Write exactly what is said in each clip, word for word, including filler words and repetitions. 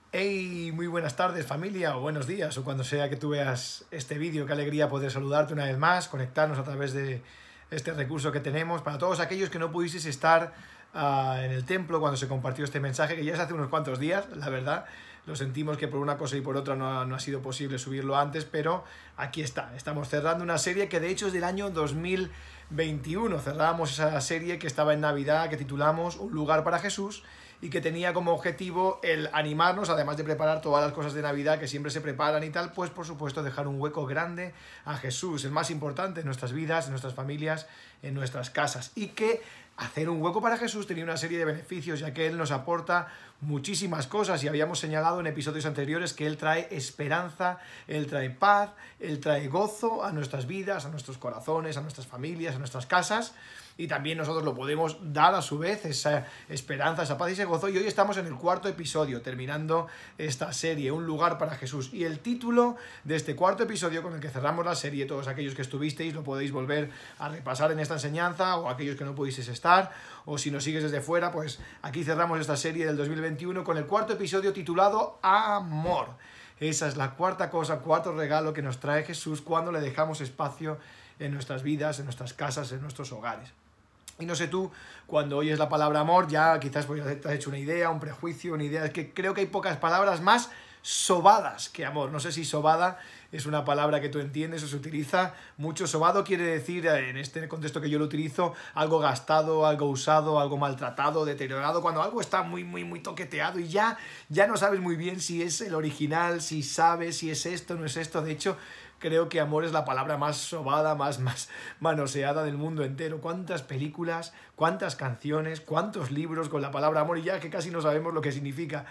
Hey, muy buenas tardes familia, o buenos días, o cuando sea que tú veas este vídeo. Qué alegría poder saludarte una vez más, conectarnos a través de este recurso que tenemos. Para todos aquellos que no pudisteis estar uh, en el templo cuando se compartió este mensaje, que ya es hace unos cuantos días, la verdad, lo sentimos que por una cosa y por otra no ha, no ha sido posible subirlo antes, pero aquí está, estamos cerrando una serie que de hecho es del año dos mil veintiuno. Cerramos esa serie que estaba en Navidad, que titulamos Un lugar para Jesús, y que tenía como objetivo el animarnos, además de preparar todas las cosas de Navidad que siempre se preparan y tal, pues por supuesto dejar un hueco grande a Jesús, el más importante en nuestras vidas, en nuestras familias, en nuestras casas. Y que hacer un hueco para Jesús tenía una serie de beneficios, ya que Él nos aporta muchísimas cosas, y habíamos señalado en episodios anteriores que Él trae esperanza, Él trae paz, Él trae gozo a nuestras vidas, a nuestros corazones, a nuestras familias, a nuestras casas, y también nosotros lo podemos dar a su vez, esa esperanza, esa paz y ese gozo. Y hoy estamos en el cuarto episodio, terminando esta serie, Un lugar para Jesús. Y el título de este cuarto episodio con el que cerramos la serie, todos aquellos que estuvisteis lo podéis volver a repasar en esta enseñanza, o aquellos que no pudisteis estar, o si nos sigues desde fuera, pues aquí cerramos esta serie del dos mil veintiuno con el cuarto episodio titulado Amor. Esa es la cuarta cosa, cuarto regalo que nos trae Jesús cuando le dejamos espacio en nuestras vidas, en nuestras casas, en nuestros hogares. Y no sé tú, cuando oyes la palabra amor, ya quizás pues, te has hecho una idea, un prejuicio, una idea. Es que creo que hay pocas palabras más sobadas que amor. No sé si sobada es una palabra que tú entiendes o se utiliza mucho. Sobado quiere decir, en este contexto que yo lo utilizo, algo gastado, algo usado, algo maltratado, deteriorado. Cuando algo está muy, muy, muy toqueteado y ya, ya no sabes muy bien si es el original, si sabes si es esto o no es esto. De hecho, creo que amor es la palabra más sobada, más, más manoseada del mundo entero. ¿Cuántas películas, cuántas canciones, cuántos libros con la palabra amor, y ya que casi no sabemos lo que significa?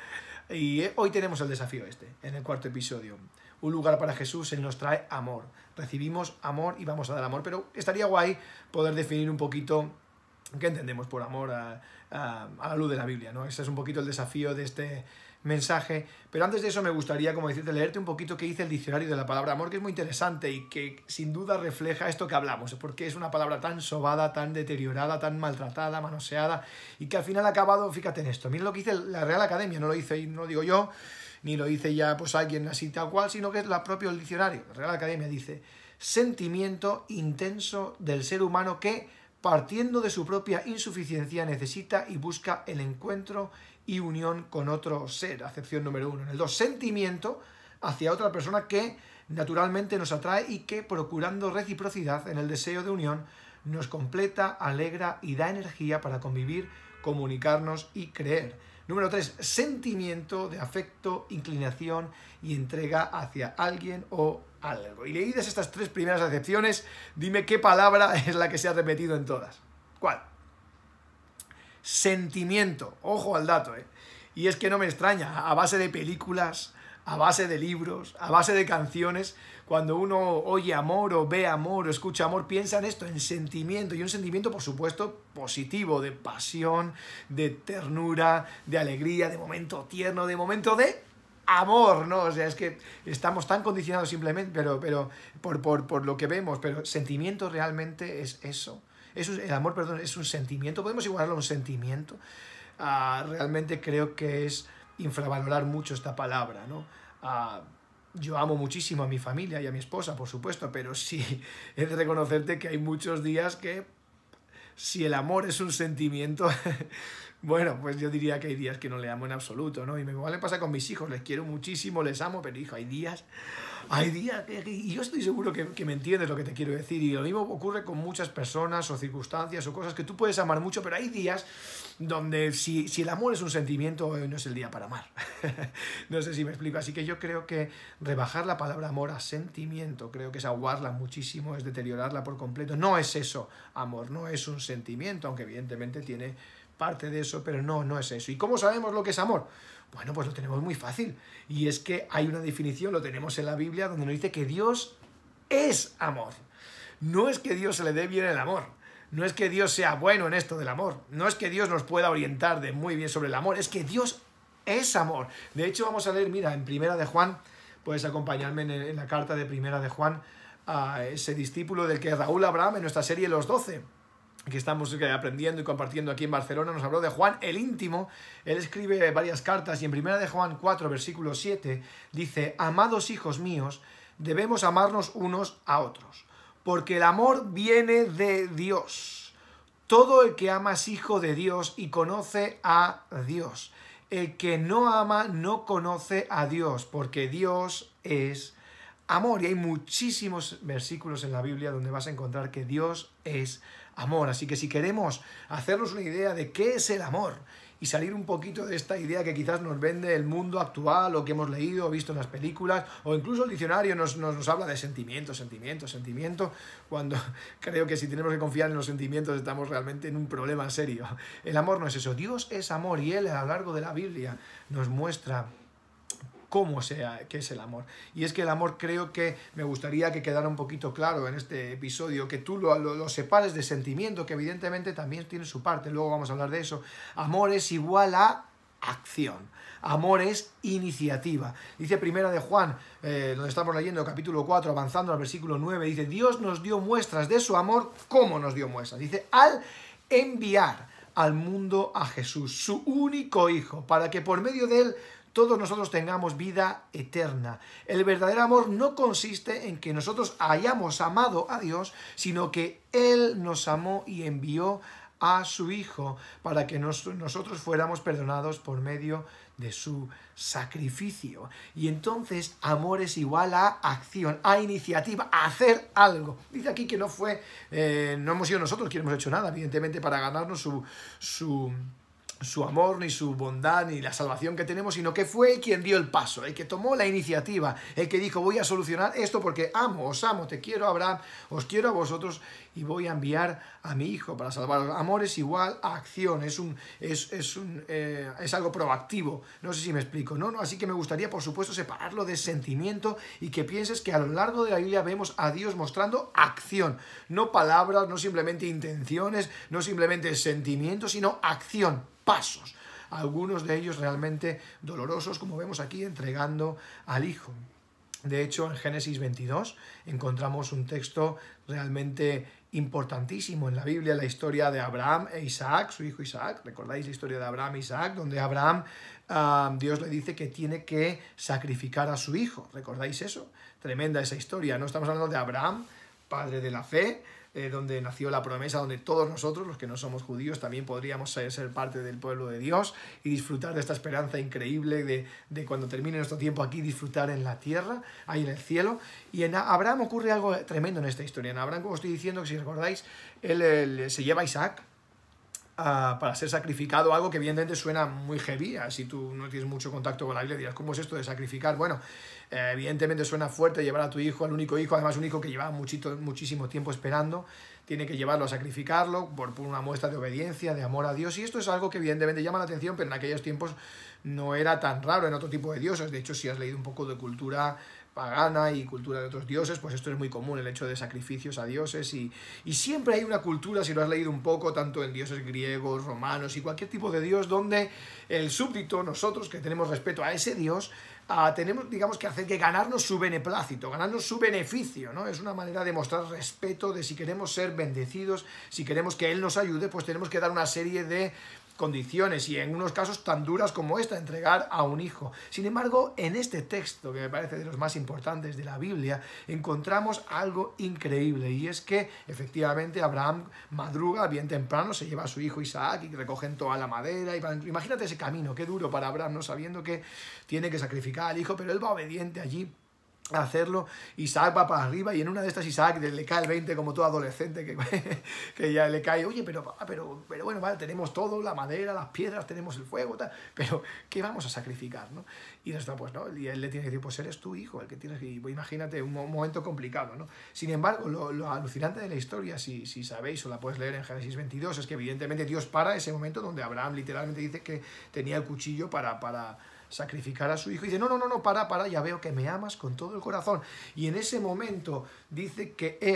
Y hoy tenemos el desafío este, en el cuarto episodio. Un lugar para Jesús, Él nos trae amor. Recibimos amor y vamos a dar amor. Pero estaría guay poder definir un poquito qué entendemos por amor a, a, a la luz de la Biblia, ¿no? Ese es un poquito el desafío de este mensaje. Pero antes de eso me gustaría, como decirte, leerte un poquito qué dice el diccionario de la palabra amor, que es muy interesante y que sin duda refleja esto que hablamos, porque es una palabra tan sobada, tan deteriorada, tan maltratada, manoseada, y que al final ha acabado, fíjate en esto, mira lo que dice la Real Academia, no lo dice, no lo digo yo, ni lo dice ya pues alguien así tal cual, sino que es la propio el diccionario. La Real Academia dice: sentimiento intenso del ser humano que, partiendo de su propia insuficiencia, necesita y busca el encuentro y unión con otro ser. Acepción número uno. En el dos, sentimiento hacia otra persona que naturalmente nos atrae y que, procurando reciprocidad en el deseo de unión, nos completa, alegra y da energía para convivir, comunicarnos y creer. Número tres, sentimiento de afecto, inclinación y entrega hacia alguien o algo. Y leídas estas tres primeras acepciones, dime qué palabra es la que se ha repetido en todas. ¿Cuál? Sentimiento. Ojo al dato, ¿eh? Y es que no me extraña, a base de películas, a base de libros, a base de canciones, cuando uno oye amor o ve amor o escucha amor, piensa en esto, en sentimiento, y un sentimiento, por supuesto, positivo, de pasión, de ternura, de alegría, de momento tierno, de momento de amor, ¿no? O sea, es que estamos tan condicionados simplemente, pero, pero por, por, por lo que vemos, pero sentimiento realmente es eso. Eso es, el amor, perdón, es un sentimiento. ¿Podemos igualarlo a un sentimiento? Uh, realmente creo que es infravalorar mucho esta palabra, ¿no? Uh, yo amo muchísimo a mi familia y a mi esposa, por supuesto, pero sí he de reconocerte que hay muchos días que, si el amor es un sentimiento, bueno, pues yo diría que hay días que no le amo en absoluto, ¿no? Y me igual me pasa con mis hijos, les quiero muchísimo, les amo, pero hijo, hay días, hay días, que, y yo estoy seguro que, que me entiendes lo que te quiero decir, y lo mismo ocurre con muchas personas o circunstancias o cosas que tú puedes amar mucho, pero hay días donde si, si el amor es un sentimiento, hoy no es el día para amar. No sé si me explico, así que yo creo que rebajar la palabra amor a sentimiento, creo que es aguarla muchísimo, es deteriorarla por completo. No es eso, amor, no es un sentimiento, aunque evidentemente tiene parte de eso, pero no, no es eso. ¿Y cómo sabemos lo que es amor? Bueno, pues lo tenemos muy fácil, y es que hay una definición, lo tenemos en la Biblia, donde nos dice que Dios es amor. No es que Dios se le dé bien el amor, no es que Dios sea bueno en esto del amor, no es que Dios nos pueda orientar de muy bien sobre el amor, es que Dios es amor. De hecho, vamos a leer, mira, en Primera de Juan, puedes acompañarme en, en la carta de Primera de Juan, a ese discípulo del que Raúl Abraham en nuestra serie Los Doce. que estamos aprendiendo y compartiendo aquí en Barcelona, nos habló de Juan el íntimo. Él escribe varias cartas y en primera de Juan cuatro, versículo siete, dice: amados hijos míos, debemos amarnos unos a otros, porque el amor viene de Dios. Todo el que ama es hijo de Dios y conoce a Dios. El que no ama no conoce a Dios, porque Dios es amor. Y hay muchísimos versículos en la Biblia donde vas a encontrar que Dios es amor. Así que si queremos hacernos una idea de qué es el amor y salir un poquito de esta idea que quizás nos vende el mundo actual, o que hemos leído o visto en las películas, o incluso el diccionario nos, nos, nos habla de sentimiento, sentimiento, sentimiento, cuando creo que si tenemos que confiar en los sentimientos estamos realmente en un problema serio. El amor no es eso. Dios es amor y Él a lo largo de la Biblia nos muestra cómo sea, qué es el amor. Y es que el amor, creo que me gustaría que quedara un poquito claro en este episodio, que tú lo, lo, lo separes de sentimiento, que evidentemente también tiene su parte, luego vamos a hablar de eso. Amor es igual a acción. Amor es iniciativa. Dice primera de Juan, eh, donde estamos leyendo, capítulo cuatro, avanzando al versículo nueve, dice: Dios nos dio muestras de su amor. ¿Cómo nos dio muestras? Dice: al enviar al mundo a Jesús, su único Hijo, para que por medio de Él todos nosotros tengamos vida eterna. El verdadero amor no consiste en que nosotros hayamos amado a Dios, sino que Él nos amó y envió a su Hijo para que nos, nosotros fuéramos perdonados por medio de su sacrificio. Y entonces amor es igual a acción, a iniciativa, a hacer algo. Dice aquí que no fue, eh, no hemos sido nosotros quienes hemos hecho nada, evidentemente, para ganarnos su... su su amor, ni su bondad, ni la salvación que tenemos, sino que fue quien dio el paso, el que tomó la iniciativa, el que dijo: voy a solucionar esto porque amo, os amo, te quiero, Abraham, os quiero a vosotros y voy a enviar a mi Hijo para salvaros. Amor es igual a acción, es, un, es, es, un, eh, es algo proactivo, no sé si me explico, ¿no? ¿no? Así que me gustaría, por supuesto, separarlo de sentimiento y que pienses que a lo largo de la Biblia vemos a Dios mostrando acción, no palabras, no simplemente intenciones, no simplemente sentimientos, sino acción, pasos, algunos de ellos realmente dolorosos, como vemos aquí, entregando al Hijo. De hecho, en Génesis veintidós encontramos un texto realmente importantísimo en la Biblia, la historia de Abraham e Isaac, su hijo Isaac. ¿Recordáis la historia de Abraham e Isaac? Donde Abraham, uh, Dios le dice que tiene que sacrificar a su hijo. ¿Recordáis eso? Tremenda esa historia, ¿no? Estamos hablando de Abraham, padre de la fe, Eh, donde nació la promesa, donde todos nosotros, los que no somos judíos, también podríamos ser, ser parte del pueblo de Dios y disfrutar de esta esperanza increíble de, de cuando termine nuestro tiempo aquí, disfrutar en la tierra, ahí en el cielo. Y en Abraham ocurre algo tremendo en esta historia. En Abraham, como estoy diciendo, que si recordáis, él, él se lleva a Isaac Uh, para ser sacrificado, algo que evidentemente suena muy heavy. Si tú no tienes mucho contacto con la Biblia dirás: ¿cómo es esto de sacrificar? Bueno, eh, evidentemente suena fuerte llevar a tu hijo, al único hijo, además un hijo que llevaba muchito, muchísimo tiempo esperando, tiene que llevarlo a sacrificarlo por, por una muestra de obediencia, de amor a Dios, y esto es algo que evidentemente llama la atención, pero en aquellos tiempos no era tan raro en otro tipo de dioses. De hecho, si has leído un poco de cultura pagana y cultura de otros dioses, pues esto es muy común, el hecho de sacrificios a dioses, y, y siempre hay una cultura, si lo has leído un poco, tanto en dioses griegos, romanos y cualquier tipo de dios, donde el súbdito, nosotros que tenemos respeto a ese dios, uh, tenemos, digamos, que hacer que ganarnos su beneplácito, ganarnos su beneficio, ¿no? Es una manera de mostrar respeto, de si queremos ser bendecidos, si queremos que él nos ayude, pues tenemos que dar una serie de condiciones, y en unos casos tan duras como esta, entregar a un hijo. Sin embargo, en este texto, que me parece de los más importantes de la Biblia, encontramos algo increíble, y es que efectivamente Abraham madruga bien temprano, se lleva a su hijo Isaac y recogen toda la madera, y van... imagínate ese camino, qué duro para Abraham, no sabiendo que tiene que sacrificar al hijo, pero él va obediente allí a hacerlo. Isaac va para arriba, y en una de estas Isaac le cae el veinte, como todo adolescente que, que ya le cae: oye, pero, pero, pero bueno, vale, tenemos todo, la madera, las piedras, tenemos el fuego, tal, pero ¿qué vamos a sacrificar, no? Y está, pues no, y él le tiene que decir: pues eres tu hijo el que tienes que... Pues, imagínate, un momento complicado, ¿no? Sin embargo, lo, lo alucinante de la historia, si, si sabéis, o la puedes leer en Génesis veintidós, es que evidentemente Dios para ese momento donde Abraham literalmente dice que tenía el cuchillo para... para sacrificar a su hijo, y dice: no, no, no, no, para, para, ya veo que me amas con todo el corazón. Y en ese momento dice que él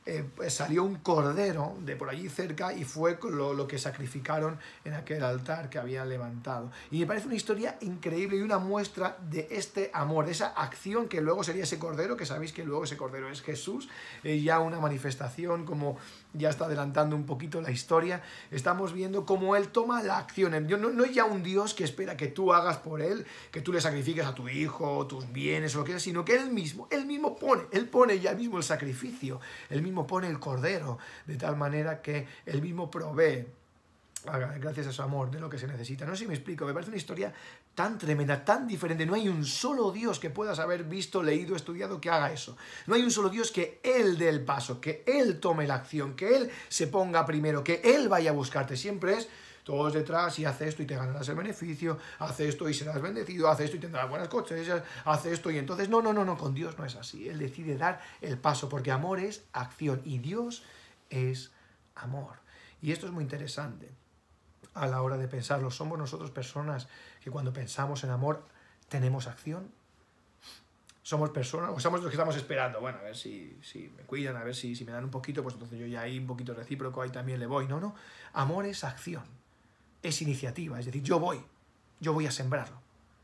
eh, pues salió un cordero de por allí cerca y fue lo, lo que sacrificaron en aquel altar que habían levantado. Y me parece una historia increíble y una muestra de este amor, de esa acción que luego sería ese cordero, que sabéis que luego ese cordero es Jesús, eh, ya una manifestación, como ya está adelantando un poquito la historia, estamos viendo cómo Él toma la acción. No, no es ya un Dios que espera que tú hagas por Él, que tú le sacrifiques a tu hijo, tus bienes o lo que sea, sino que Él mismo, Él mismo pone, Él pone ya mismo el sacrificio, Él mismo pone el cordero, de tal manera que Él mismo provee, gracias a su amor, de lo que se necesita. No sé si me explico, me parece una historia tan tremenda, tan diferente. No hay un solo Dios que puedas haber visto, leído, estudiado que haga eso. No hay un solo Dios que Él dé el paso, que Él tome la acción, que Él se ponga primero, que Él vaya a buscarte. Siempre es todos detrás y haz esto y te ganarás el beneficio, haz esto y serás bendecido, haz esto y tendrás buenas cosechas, haz esto y entonces no, no, no, no, con Dios no es así. Él decide dar el paso porque amor es acción y Dios es amor. Y esto es muy interesante a la hora de pensarlo. Somos nosotros personas que cuando pensamos en amor tenemos acción. Somos personas, o somos los que estamos esperando, bueno, a ver si, si me cuidan, a ver si, si me dan un poquito, pues entonces yo ya ahí un poquito recíproco, ahí también le voy. No, no, amor es acción, es iniciativa, es decir, yo voy, yo voy a sembrarlo.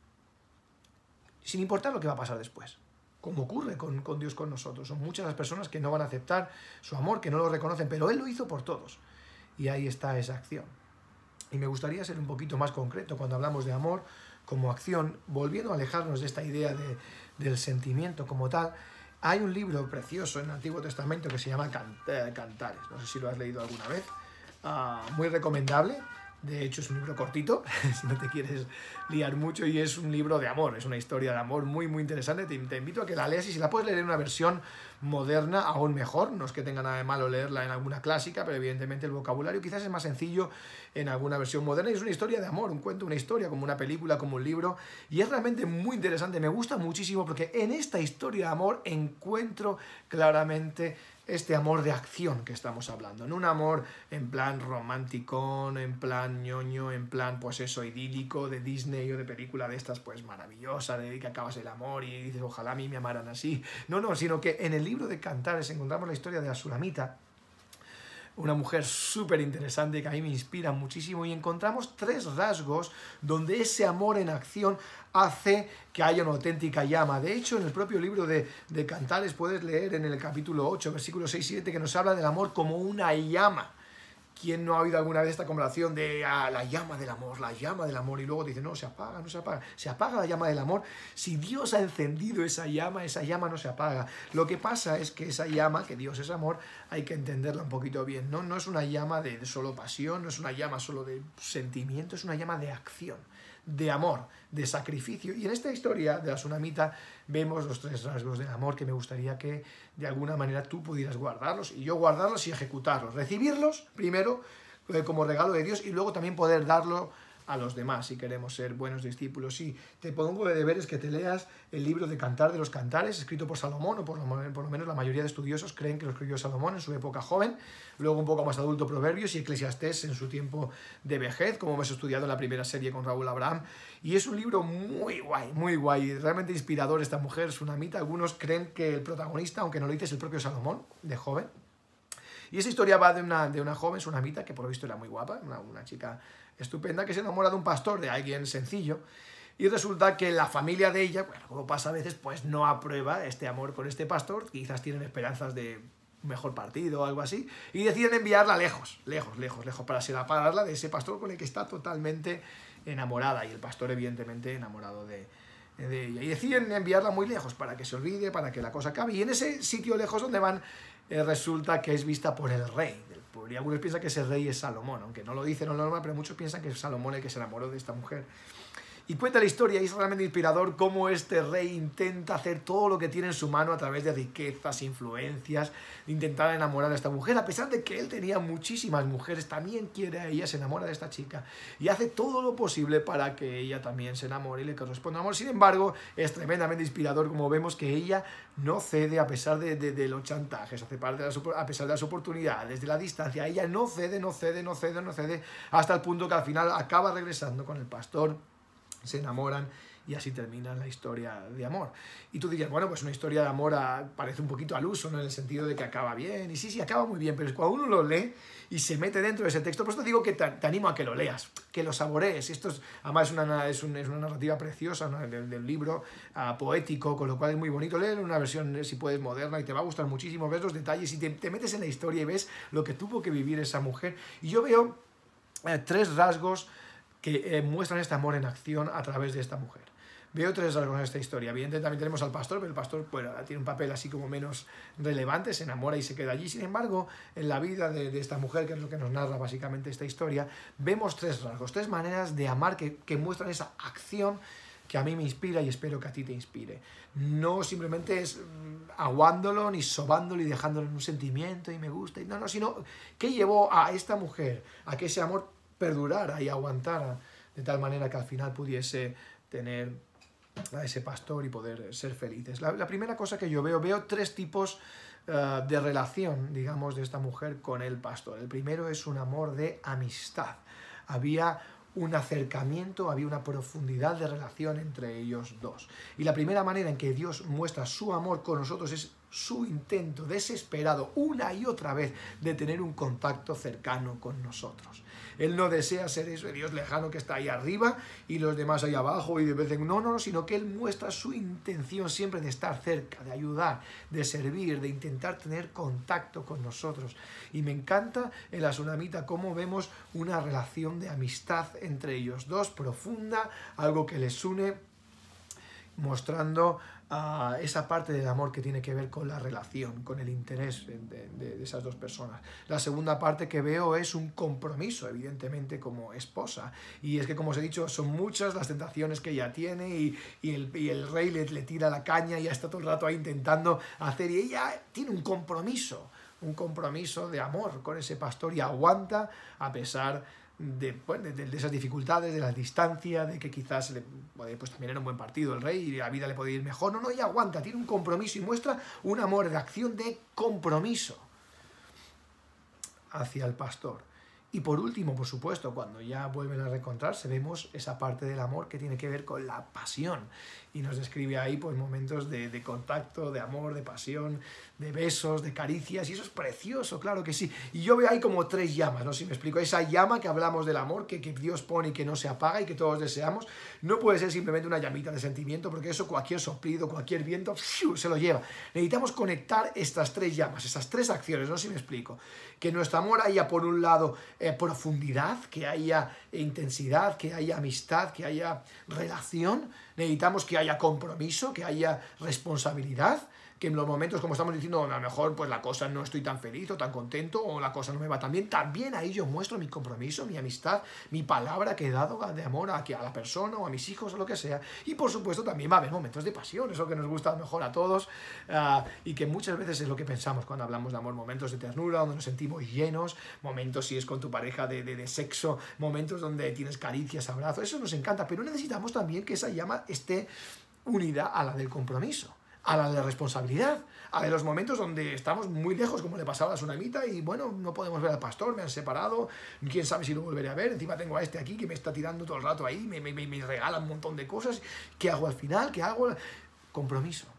Sin importar lo que va a pasar después, como ocurre con, con Dios con nosotros. Son muchas las personas que no van a aceptar su amor, que no lo reconocen, pero Él lo hizo por todos. Y ahí está esa acción. Y me gustaría ser un poquito más concreto cuando hablamos de amor como acción, volviendo a alejarnos de esta idea de, del sentimiento como tal. Hay un libro precioso en el Antiguo Testamento que se llama Cantares, no sé si lo has leído alguna vez, uh, muy recomendable. De hecho es un libro cortito, si no te quieres liar mucho, y es un libro de amor, es una historia de amor muy muy interesante. Te, te invito a que la leas, y si la puedes leer en una versión moderna, aún mejor. No es que tenga nada de malo leerla en alguna clásica, pero evidentemente el vocabulario quizás es más sencillo en alguna versión moderna, y es una historia de amor, un cuento, una historia, como una película, como un libro, y es realmente muy interesante. Me gusta muchísimo porque en esta historia de amor encuentro claramente este amor de acción que estamos hablando, no un amor en plan romántico, en plan ñoño, en plan pues eso, idílico, de Disney o de película de estas pues maravillosa, de que acabas el amor y dices ojalá a mí me amaran así. No, no, sino que en el libro de Cantares encontramos la historia de la Sulamita, una mujer súper interesante que a mí me inspira muchísimo, y encontramos tres rasgos donde ese amor en acción hace que haya una auténtica llama. De hecho, en el propio libro de, de Cantares puedes leer en el capítulo ocho, versículos seis y siete, que nos habla del amor como una llama. ¿Quién no ha oído alguna vez esta comparación de ah, la llama del amor, la llama del amor? Y luego dice, no, se apaga, no se apaga. Se apaga la llama del amor. Si Dios ha encendido esa llama, esa llama no se apaga. Lo que pasa es que esa llama, que Dios es amor, hay que entenderla un poquito bien. No, no es una llama de, de solo pasión, no es una llama solo de sentimiento, es una llama de acción, de amor, de sacrificio. Y en esta historia de la Sunamita vemos los tres rasgos del amor que me gustaría que de alguna manera tú pudieras guardarlos, y yo guardarlos y ejecutarlos. Recibirlos primero eh, como regalo de Dios, y luego también poder darlo a los demás si queremos ser buenos discípulos. Y te pongo de deberes que te leas el libro de Cantar de los Cantares, escrito por Salomón, o por lo, por lo menos la mayoría de estudiosos creen que lo escribió Salomón en su época joven, luego un poco más adulto Proverbios, y Eclesiastés en su tiempo de vejez, como hemos estudiado en la primera serie con Raúl Abraham. Y es un libro muy guay, muy guay, realmente inspirador. Esta mujer Sunamita, algunos creen que el protagonista, aunque no lo dice, es el propio Salomón, de joven. Y esa historia va de una, de una joven Sunamita, que por lo visto era muy guapa, una, una chica estupenda, que se enamora de un pastor, de alguien sencillo, y resulta que la familia de ella, bueno, como pasa a veces, pues no aprueba este amor con este pastor, quizás tienen esperanzas de un mejor partido o algo así, y deciden enviarla lejos, lejos, lejos, lejos, para separarla de ese pastor con el que está totalmente enamorada, y el pastor evidentemente enamorado de, de ella, y deciden enviarla muy lejos para que se olvide, para que la cosa acabe, y en ese sitio lejos donde van, eh, resulta que es vista por el rey del pueblo, y algunos piensan que ese rey es Salomón, aunque no lo dice, no lo normal, pero muchos piensan que es Salomón el que se enamoró de esta mujer. Y cuenta la historia, y es realmente inspirador cómo este rey intenta hacer todo lo que tiene en su mano a través de riquezas, influencias, de intentar enamorar a esta mujer. A pesar de que él tenía muchísimas mujeres, también quiere a ella, se enamora de esta chica, y hace todo lo posible para que ella también se enamore y le corresponda amor. Sin embargo, es tremendamente inspirador como vemos que ella no cede a pesar de, de, de los chantajes, a pesar de, las, a pesar de las oportunidades, de la distancia. Ella no cede, no cede, no cede, no cede, hasta el punto que al final acaba regresando con el pastor. Se enamoran y así termina la historia de amor. Y tú dirías, bueno, pues una historia de amor a, parece un poquito al uso, ¿no? En el sentido de que acaba bien, y sí, sí, acaba muy bien, pero es cuando uno lo lee y se mete dentro de ese texto, por eso te digo que te, te animo a que lo leas, que lo saborees. Esto es, además es una, es, un, es una narrativa preciosa, ¿no? del, del libro uh, poético, con lo cual es muy bonito leer una versión, si puedes, moderna, y te va a gustar muchísimo, ves los detalles y te, te metes en la historia y ves lo que tuvo que vivir esa mujer. Y yo veo eh, tres rasgos que eh, muestran este amor en acción a través de esta mujer. Veo tres rasgos en esta historia. Evidentemente también tenemos al pastor, pero el pastor bueno, tiene un papel así como menos relevante, se enamora y se queda allí. Sin embargo, en la vida de, de esta mujer, que es lo que nos narra básicamente esta historia, vemos tres rasgos, tres maneras de amar que, que muestran esa acción que a mí me inspira y espero que a ti te inspire. No simplemente es aguándolo, ni sobándolo y dejándolo en un sentimiento y me gusta, y no, no, sino que llevó a esta mujer a que ese amor perdurara y aguantara de tal manera que al final pudiese tener a ese pastor y poder ser felices. La, la primera cosa que yo veo, veo tres tipos uh, de relación, digamos, de esta mujer con el pastor. El primero es un amor de amistad. Había un acercamiento, había una profundidad de relación entre ellos dos. Y la primera manera en que Dios muestra su amor con nosotros es su intento desesperado una y otra vez de tener un contacto cercano con nosotros. Él no desea ser ese Dios lejano que está ahí arriba y los demás ahí abajo y de vez en cuando, no, no, sino que Él muestra su intención siempre de estar cerca, de ayudar, de servir, de intentar tener contacto con nosotros. Y me encanta en la Sunamita cómo vemos una relación de amistad entre ellos dos, profunda, algo que les une, mostrando uh, esa parte del amor que tiene que ver con la relación, con el interés de, de, de esas dos personas. La segunda parte que veo es un compromiso, evidentemente, como esposa. Y es que, como os he dicho, son muchas las tentaciones que ella tiene y, y, el, y el rey le, le tira la caña y ya está todo el rato ahí intentando hacer. Y ella tiene un compromiso, un compromiso de amor con ese pastor y aguanta a pesar De, bueno, de, de esas dificultades, de la distancia, de que quizás le, pues también era un buen partido el rey y la vida le podía ir mejor. No, no, ella aguanta, tiene un compromiso y muestra un amor de acción de compromiso hacia el pastor. Y por último, por supuesto, cuando ya vuelven a reencontrarse, vemos esa parte del amor que tiene que ver con la pasión. Y nos describe ahí pues, momentos de, de contacto, de amor, de pasión, de besos, de caricias, y eso es precioso, claro que sí. Y yo veo ahí como tres llamas, ¿no? Si me explico, esa llama que hablamos del amor, que, que Dios pone y que no se apaga y que todos deseamos, no puede ser simplemente una llamita de sentimiento, porque eso cualquier soplido, cualquier viento, ¡fiu!, se lo lleva. Necesitamos conectar estas tres llamas, esas tres acciones, ¿no? Si me explico. Que nuestro amor haya, por un lado, eh, profundidad, que haya intensidad, que haya amistad, que haya relación. Necesitamos que haya compromiso, que haya responsabilidad, que en los momentos, como estamos diciendo, a lo mejor pues la cosa no estoy tan feliz o tan contento o la cosa no me va tan bien, también ahí yo muestro mi compromiso, mi amistad, mi palabra que he dado de amor a, a la persona o a mis hijos o lo que sea. Y por supuesto también va a haber momentos de pasión, eso que nos gusta a lo mejor a todos uh, y que muchas veces es lo que pensamos cuando hablamos de amor, momentos de ternura, donde nos sentimos llenos, momentos si es con tu pareja de, de, de sexo, momentos donde tienes caricias, abrazos, eso nos encanta, pero necesitamos también que esa llama esté unida a la del compromiso, a la de la responsabilidad, a la de los momentos donde estamos muy lejos, como le pasaba a la Sunamita, y bueno, no podemos ver al pastor, me han separado, quién sabe si lo volveré a ver, encima tengo a este aquí que me está tirando todo el rato ahí, me, me, me regala un montón de cosas, ¿qué hago al final? ¿Qué hago? Compromiso.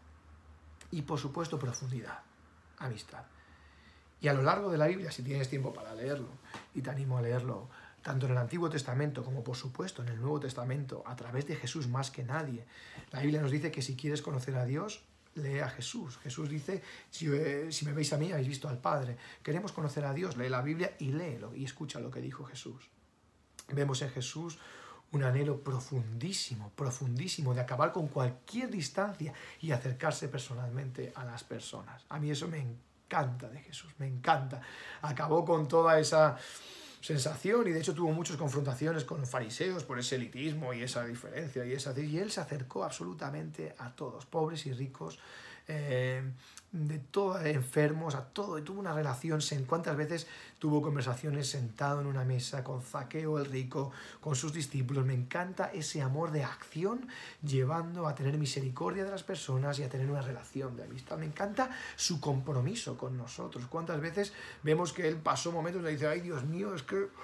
Y por supuesto profundidad, amistad. Y a lo largo de la Biblia, si tienes tiempo para leerlo, y te animo a leerlo, tanto en el Antiguo Testamento como por supuesto en el Nuevo Testamento, a través de Jesús más que nadie, la Biblia nos dice que si quieres conocer a Dios, lee a Jesús. Jesús dice, si, eh, si me veis a mí, habéis visto al Padre. Queremos conocer a Dios, lee la Biblia y léelo y escucha lo que dijo Jesús. Vemos en Jesús un anhelo profundísimo, profundísimo de acabar con cualquier distancia y acercarse personalmente a las personas. A mí eso me encanta de Jesús, me encanta. Acabó con toda esa sensación y de hecho tuvo muchas confrontaciones con los fariseos por ese elitismo y esa diferencia y esa y él se acercó absolutamente a todos, pobres y ricos, eh, de todos, enfermos, a todo, y tuvo una relación. ¿Cuántas veces tuvo conversaciones sentado en una mesa con Zaqueo el rico, con sus discípulos? Me encanta ese amor de acción llevando a tener misericordia de las personas y a tener una relación de amistad. Me encanta su compromiso con nosotros. ¿Cuántas veces vemos que él pasó momentos donde dice, ay Dios mío, es que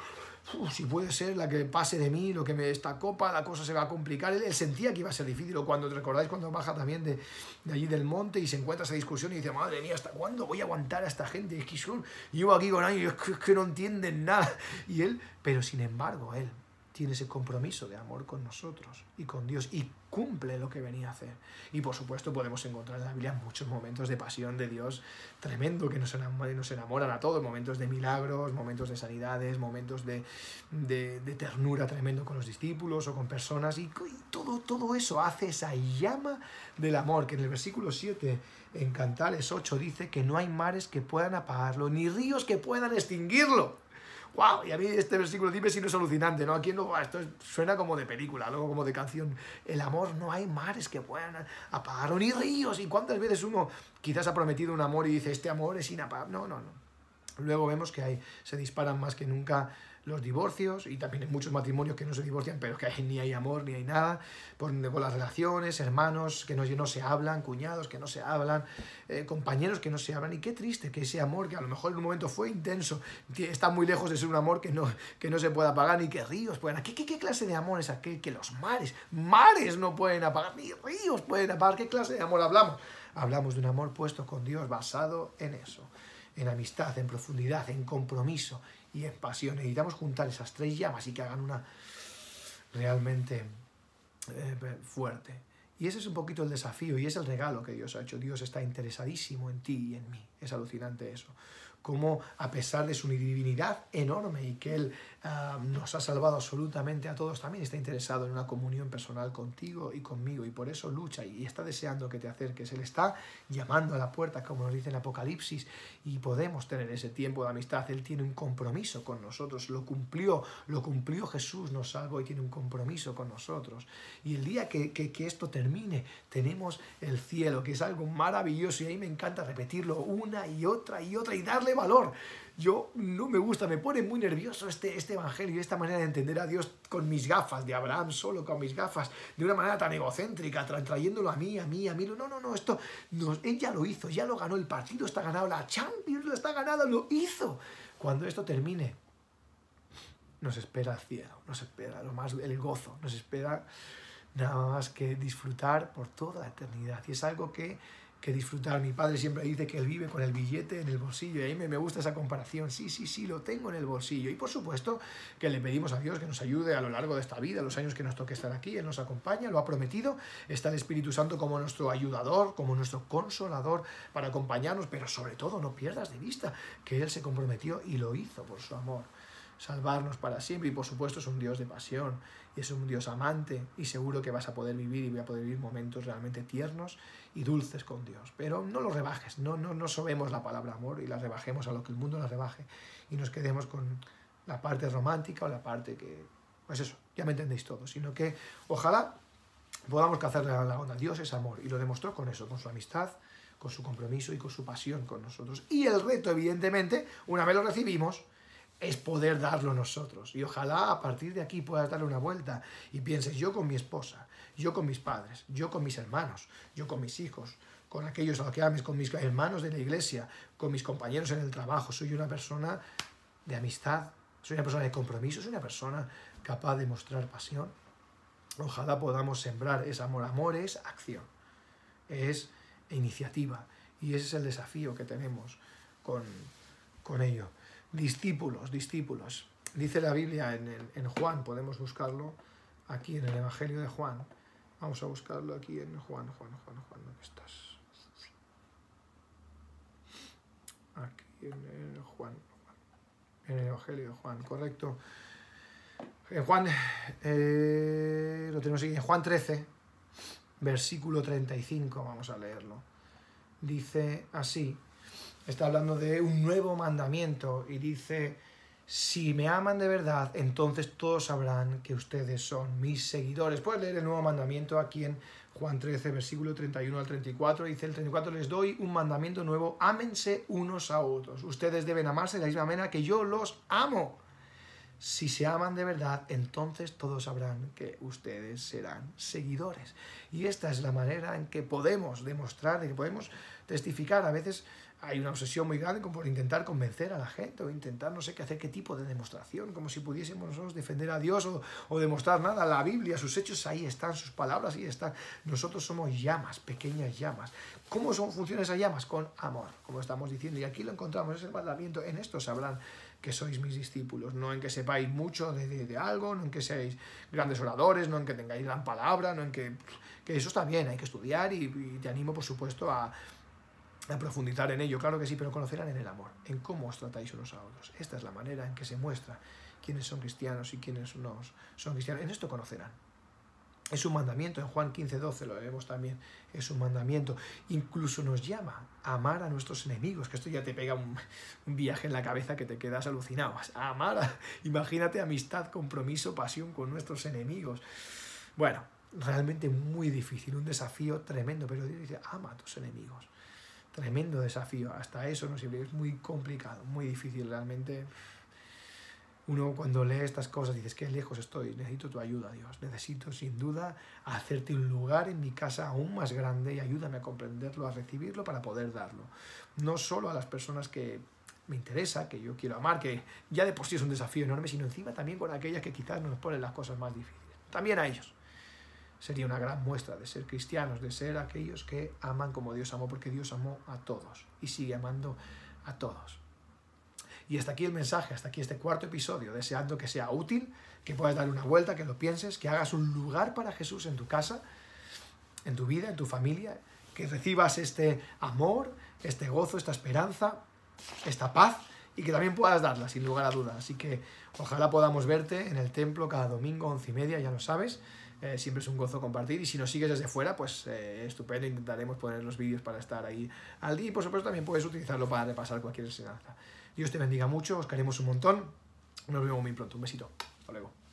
uf, si puede ser la que pase de mí, lo que me esta copa, la cosa se va a complicar. Él, él sentía que iba a ser difícil, o cuando, ¿te recordáis cuando baja también de, de allí del monte y se encuentra esa discusión y dice, madre mía, ¿hasta cuándo voy a aguantar a esta gente? Es que son, llevo aquí con años, es que, es que no entienden nada. Y él, pero sin embargo, él tiene ese compromiso de amor con nosotros y con Dios y cumple lo que venía a hacer. Y por supuesto podemos encontrar en la Biblia muchos momentos de pasión de Dios tremendo que nos enamoran, nos enamoran a todos, momentos de milagros, momentos de sanidades, momentos de, de, de ternura tremendo con los discípulos o con personas, y, y todo, todo eso hace esa llama del amor, que en el versículo siete, en Cantares ocho, dice que no hay mares que puedan apagarlo, ni ríos que puedan extinguirlo. ¡Wow! Y a mí este versículo, dime si no es alucinante, ¿no? Aquí no, esto suena como de película, luego como de canción. El amor, no hay mares que puedan apagarlo, ni ríos. ¿Y cuántas veces uno quizás ha prometido un amor y dice, este amor es inapagable? No, no, no. Luego vemos que hay, se disparan más que nunca los divorcios, y también hay muchos matrimonios que no se divorcian, pero que hay, ni hay amor ni hay nada, por, con las relaciones, hermanos que no, no se hablan, cuñados que no se hablan, eh, compañeros que no se hablan, y qué triste que ese amor, que a lo mejor en un momento fue intenso, está muy lejos de ser un amor que no, que no se pueda apagar, ni que ríos puedan. ¿Qué, qué, qué clase de amor es aquel que los mares, mares no pueden apagar, ni ríos pueden apagar? ¿Qué clase de amor hablamos? Hablamos de un amor puesto con Dios, basado en eso, en amistad, en profundidad, en compromiso y en pasión. Necesitamos juntar esas tres llamas y que hagan una realmente eh, fuerte. Y ese es un poquito el desafío y es el regalo que Dios ha hecho. Dios está interesadísimo en ti y en mí. Es alucinante eso. Cómo, a pesar de su divinidad enorme y que Él uh, nos ha salvado absolutamente a todos, también está interesado en una comunión personal contigo y conmigo, y por eso lucha y está deseando que te acerques. Él está llamando a la puerta, como nos dice en Apocalipsis, y podemos tener ese tiempo de amistad. Él tiene un compromiso con nosotros, lo cumplió, lo cumplió Jesús, nos salvó y tiene un compromiso con nosotros. Y el día que, que, que esto termine, tenemos el cielo, que es algo maravilloso, y a mí me encanta repetirlo una y otra y otra y darle valor. Yo no me gusta, me pone muy nervioso este, este evangelio, esta manera de entender a Dios con mis gafas de Abraham, solo con mis gafas, de una manera tan egocéntrica, tra trayéndolo a mí, a mí, a mí. No, no, no, esto, no, él ya lo hizo, ya lo ganó, el partido está ganado, la Champions lo está ganada, lo hizo. Cuando esto termine, nos espera el cielo, nos espera lo más, el gozo, nos espera nada más que disfrutar por toda la eternidad. Y es algo que que disfrutar. Mi padre siempre dice que él vive con el billete en el bolsillo, y a mí me, me gusta esa comparación. Sí, sí, sí, lo tengo en el bolsillo. Y por supuesto que le pedimos a Dios que nos ayude a lo largo de esta vida, los años que nos toque estar aquí. Él nos acompaña, lo ha prometido. Está el Espíritu Santo como nuestro ayudador, como nuestro consolador para acompañarnos, pero sobre todo no pierdas de vista que Él se comprometió y lo hizo por su amor, salvarnos para siempre. Y por supuesto es un Dios de pasión y es un Dios amante, y seguro que vas a poder vivir y voy a poder vivir momentos realmente tiernos y dulces con Dios. Pero no lo rebajes, no, no, no sobemos la palabra amor y la rebajemos a lo que el mundo la rebaje y nos quedemos con la parte romántica o la parte que, pues eso, ya me entendéis todo, sino que ojalá podamos cazarle a la onda. Dios es amor y lo demostró con eso, con su amistad, con su compromiso y con su pasión con nosotros. Y el reto, evidentemente, una vez lo recibimos, es poder darlo nosotros. Y ojalá a partir de aquí puedas darle una vuelta y pienses, yo con mi esposa, yo con mis padres, yo con mis hermanos, yo con mis hijos, con aquellos a los que ames, con mis hermanos de la iglesia, con mis compañeros en el trabajo, soy una persona de amistad, soy una persona de compromiso, soy una persona capaz de mostrar pasión. Ojalá podamos sembrar ese amor. Amor es acción, es iniciativa, y ese es el desafío que tenemos con, con ello. Discípulos, discípulos. Dice la Biblia en, en, en Juan, podemos buscarlo aquí en el Evangelio de Juan. Vamos a buscarlo aquí en Juan, Juan, Juan, Juan, ¿dónde estás? Aquí en el Juan, en el Evangelio de Juan, correcto. En Juan, eh, lo tenemos aquí, en Juan trece, versículo treinta y cinco, vamos a leerlo. Dice así. Está hablando de un nuevo mandamiento y dice, si me aman de verdad, entonces todos sabrán que ustedes son mis seguidores. Puedes leer el nuevo mandamiento aquí en Juan trece, versículo treinta y uno al treinta y cuatro. Dice el treinta y cuatro, les doy un mandamiento nuevo, ámense unos a otros. Ustedes deben amarse de la misma manera que yo los amo. Si se aman de verdad, entonces todos sabrán que ustedes serán seguidores. Y esta es la manera en que podemos demostrar, en que podemos testificar. A veces hay una obsesión muy grande como por intentar convencer a la gente o intentar no sé qué hacer, qué tipo de demostración, como si pudiésemos nosotros defender a Dios o, o demostrar nada. La Biblia, sus hechos ahí están, sus palabras ahí están. Nosotros somos llamas, pequeñas llamas. ¿Cómo son, funcionan esas llamas? Con amor, como estamos diciendo. Y aquí lo encontramos, es el mandamiento. En esto sabrán que sois mis discípulos, no en que sepáis mucho de, de, de algo, no en que seáis grandes oradores, no en que tengáis gran palabra, no en que... que eso está bien, hay que estudiar y, y te animo, por supuesto, a... a profundizar en ello, claro que sí, pero conocerán en el amor, en cómo os tratáis unos a otros. Esta es la manera en que se muestra quiénes son cristianos y quiénes no son cristianos. En esto conocerán. Es un mandamiento, en Juan quince, doce lo vemos también, es un mandamiento. Incluso nos llama a amar a nuestros enemigos, que esto ya te pega un, un viaje en la cabeza que te quedas alucinado. A amar, a, imagínate amistad, compromiso, pasión con nuestros enemigos. Bueno, realmente muy difícil, un desafío tremendo, pero Dios dice, ama a tus enemigos. Tremendo desafío, hasta eso no siempre es muy complicado, muy difícil realmente. Uno cuando lee estas cosas dices, qué lejos estoy, necesito tu ayuda, Dios, necesito sin duda hacerte un lugar en mi casa aún más grande y ayúdame a comprenderlo, a recibirlo para poder darlo. No solo a las personas que me interesa, que yo quiero amar, que ya de por sí es un desafío enorme, sino encima también con aquellas que quizás nos ponen las cosas más difíciles. También a ellos. Sería una gran muestra de ser cristianos, de ser aquellos que aman como Dios amó, porque Dios amó a todos y sigue amando a todos. Y hasta aquí el mensaje, hasta aquí este cuarto episodio, deseando que sea útil, que puedas dar una vuelta, que lo pienses, que hagas un lugar para Jesús en tu casa, en tu vida, en tu familia, que recibas este amor, este gozo, esta esperanza, esta paz, y que también puedas darla, sin lugar a dudas. Así que ojalá podamos verte en el templo cada domingo, once y media, ya lo sabes. Eh, siempre es un gozo compartir, y si nos sigues desde fuera, pues eh, estupendo, intentaremos poner los vídeos para estar ahí al día, y por supuesto también puedes utilizarlo para repasar cualquier enseñanza. Dios te bendiga mucho, os queremos un montón, nos vemos muy pronto, un besito, hasta luego.